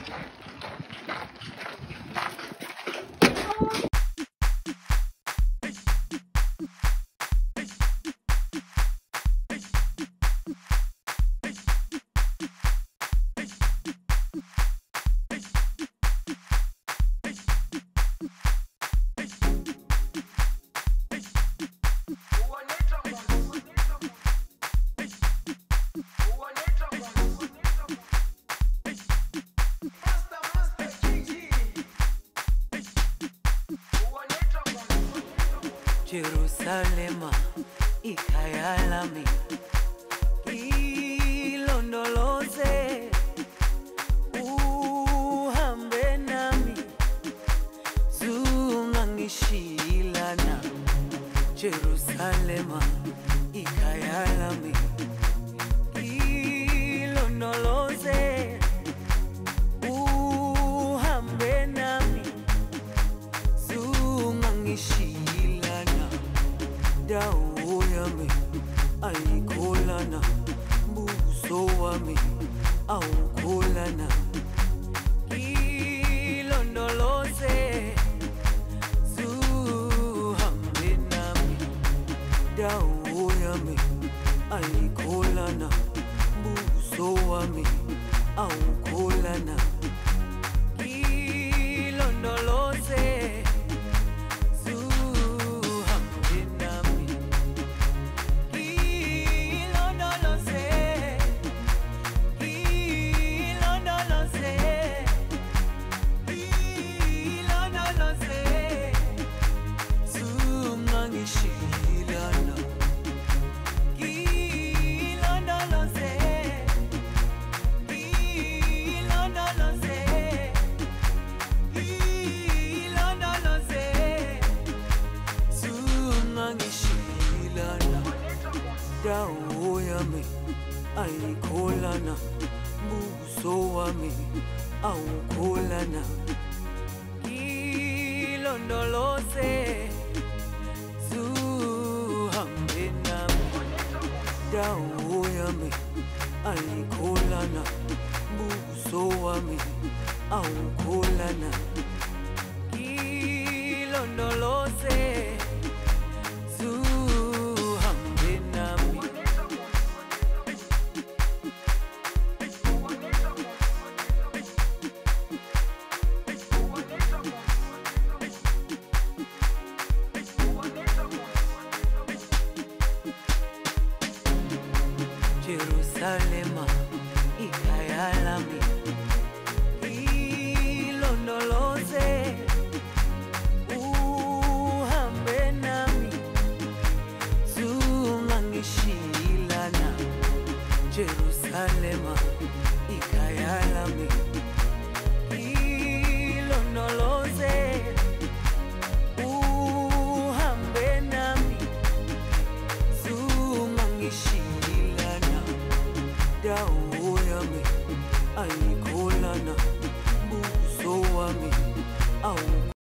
Jerusalema, ikayalami, ilondoloze, uhambe nami, zungangishilana. Jerusalema, ikayalami, ilondoloze, uhambe nami, zungangishilana. Dawo yami ayikholana, buso wami awukholana. Ilondoloze, zuhambe nami. Dawo yami ayikholana, buso wami awukholana. Ilondoloze, dawo yami ayikholana, buso wami awukholana. Ilondoloze, zuhambe nami. Dawo yami ayikholana, buso wami awukholana. Ilondoloze, Jerusalema, ikayalami, ilondoloze, uhambe nami, zungangishilana. Jerusalema, ikayalami, ilondoloze, uhambe nami, zungangishilana. Dawo yami ayikholana, buso wami awukholana.